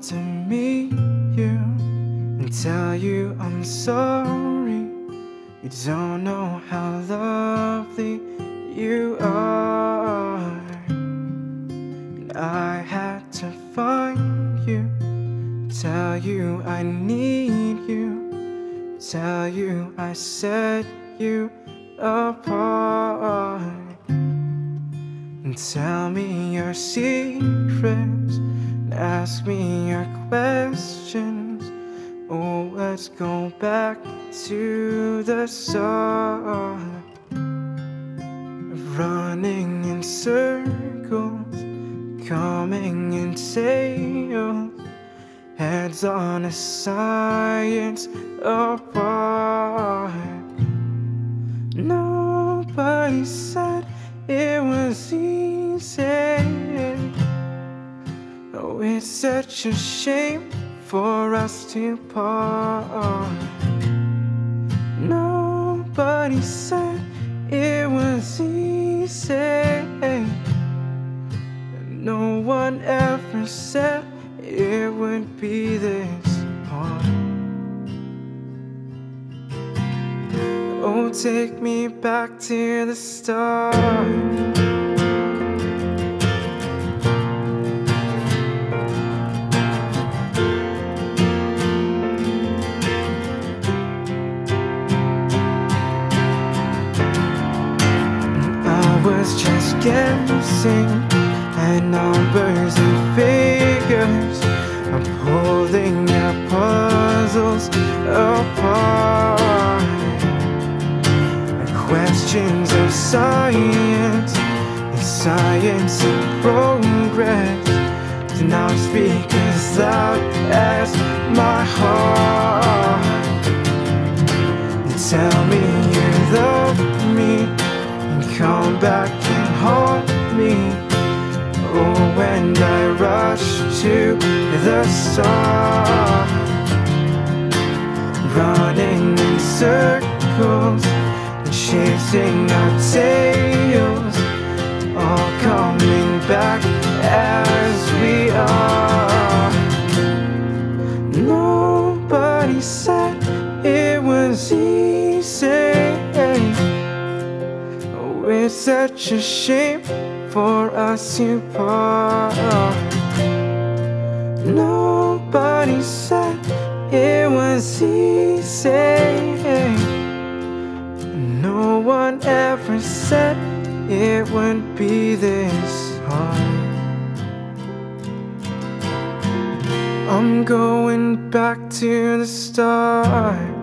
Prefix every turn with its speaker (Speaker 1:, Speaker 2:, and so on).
Speaker 1: to meet you and tell you I'm sorry. You don't know how lovely you are. And I had to find you, tell you I need you, tell you I set you apart. And tell me your secrets and ask me your questions. Oh, let's go back to the start. Running in circles, coming in tails, heads on a science apart. Nobody said it was easy. Oh, it's such a shame for us to part. Nobody said it was easy. No one ever said it would be this hard. Oh, take me back to the start. Was just guessing at numbers and figures. I'm pulling your puzzles apart. Questions of science and science and progress do not speak as loud as my heart. Tell me you love me, come back and haunt me. Oh, when I rush to the start, running in circles, chasing our tails, all coming back as we are. Nobody said it was easy. It's such a shame for us to part. Nobody said it was easy. No one ever said it would be this hard. I'm going back to the start.